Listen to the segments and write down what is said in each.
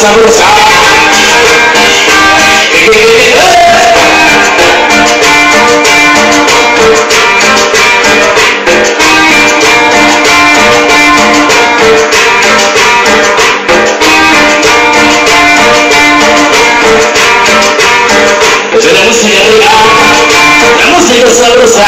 sabrosa. Pues la música rica, la música sabrosa.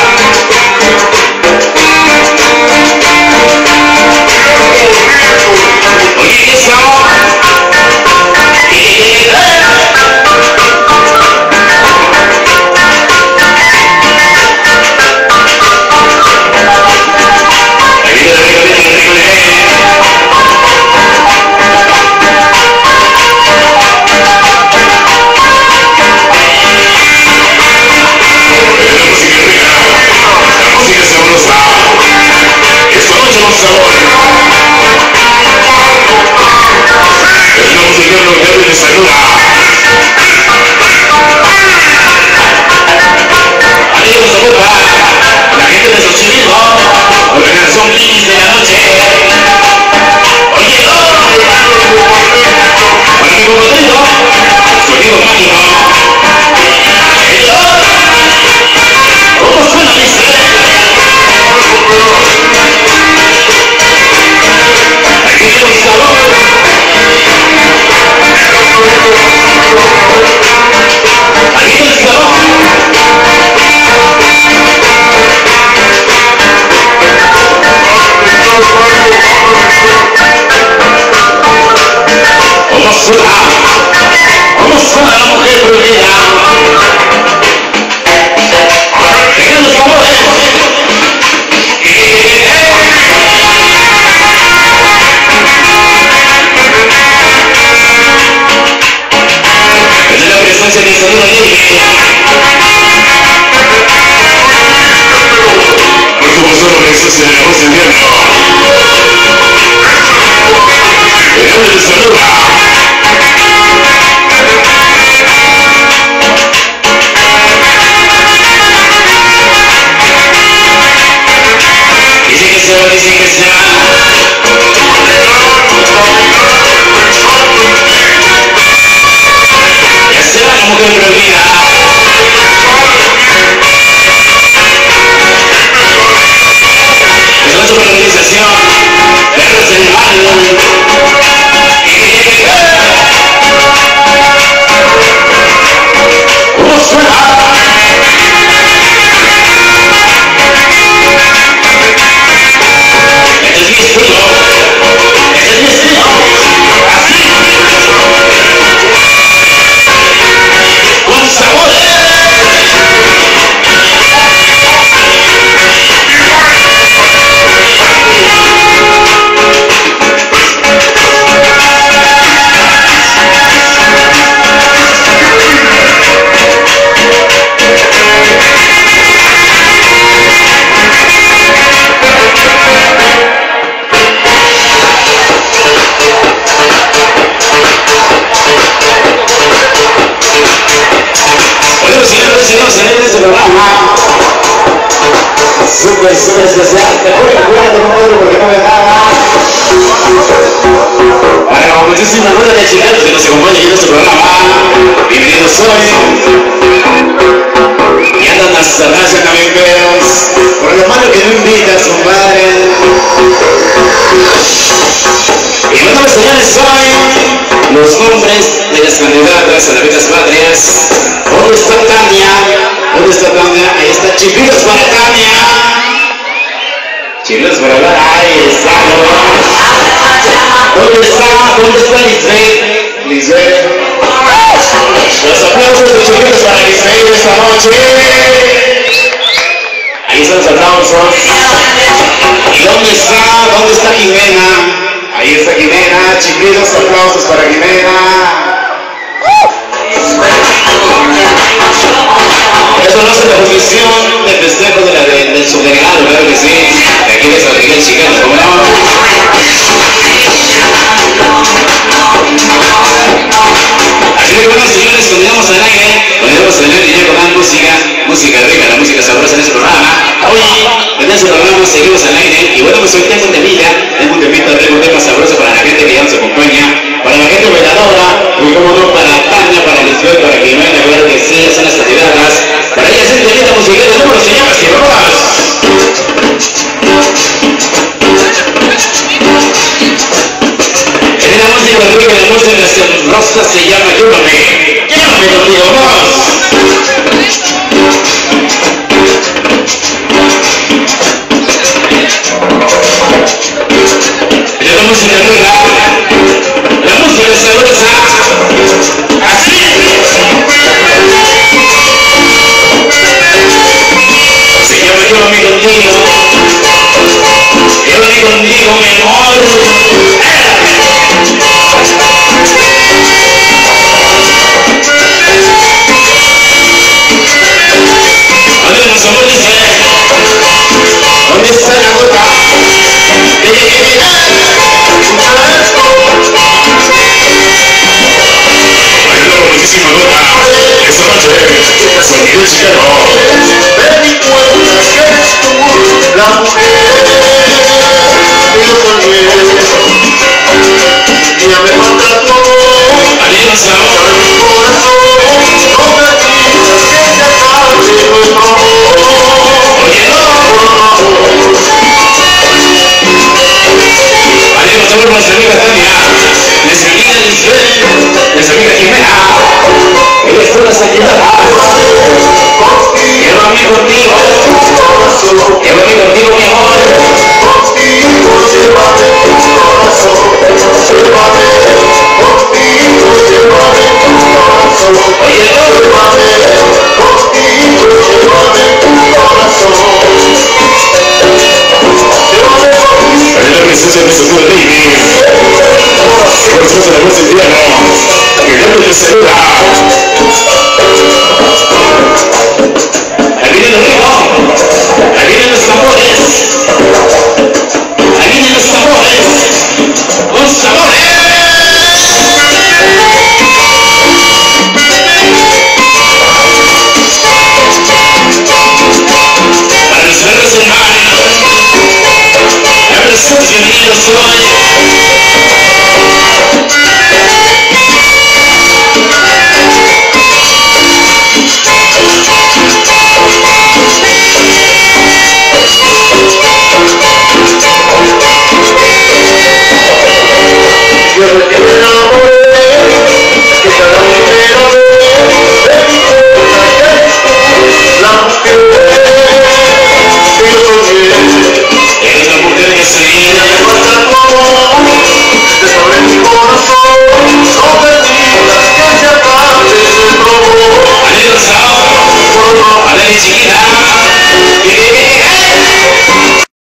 Vamos a la mujer prohibida. Tengan los favores. Es la presencia de sonido libre. Por supuesto, por eso se le dejó invierno. El hombre le saluda. Dice que sea ya se va la mujer prohibida. Es nuestra organización Perros del Mal. ¿Cómo suena? En este programa súper especial, te juro que cuídate con porque no me daba. Para como muchísima rueda de chilenos que nos acompañan en este programa, bienvenidos hoy. Y andan hasta atrás ya campeones, por lo malo que no invita a su padre. Y bueno, señores, hoy los nombres de las candidatas a las becas patrias. ¿Dónde está Tania? ¿Dónde está Tania? Ahí está. Chipitos para Tania. Chipitos para hablar. Ahí está. ¿Dónde está? ¿Dónde está Lisbeth? Lisbeth. Los aplausos de Chipitos para Lisbeth esta noche. Ahí están los aplausos. ¿Y dónde está? ¿Dónde está Jimena? Ahí está Jimena. Chipitos, aplausos para Jimena. Eso no es la posición de festejo del subdelegado, claro que sí, de aquí de San Miguel Chicano, ¿cómo no? Así que bueno, señores, continuamos al aire y ya con la música rica, la música sabrosa en este programa. Hoy, en este programa seguimos al aire y bueno, pues hoy tengo un temita rico, un tema sabroso para la gente que ya nos acompaña, para la gente tenemos en la rosa se llama Llévame. Llévame contigo, vamos. Ya la música rueda, la música sabrosa, así. Se llama Llévame contigo, llévame contigo, mi amor. Adiós, amor, dice, ¿dónde está la gota? Muchísima gota, esta noche, sonido chileno. De mi cuenta que eres tú, la mujer que yo soñé. Ya me maltrató, Adiós, amor. mi corazón, no permitas que se acabe nuestro amor. Oye, no. Adiós, amor, nuestra amiga Tania, nuestra amiga Lisbeth, nuestra amiga Jimena. Ella es una sanidad. Llévame contigo, llévame contigo, mi amor. Contigo llévame tu corazón, llévame, contigo llévame tu corazón. Oye, no. Llévame, contigo llévame tu corazón. Llévame contigo. En la presencia de su baby. Por supuesto, la voz del diablo. Que el hombre te saluda.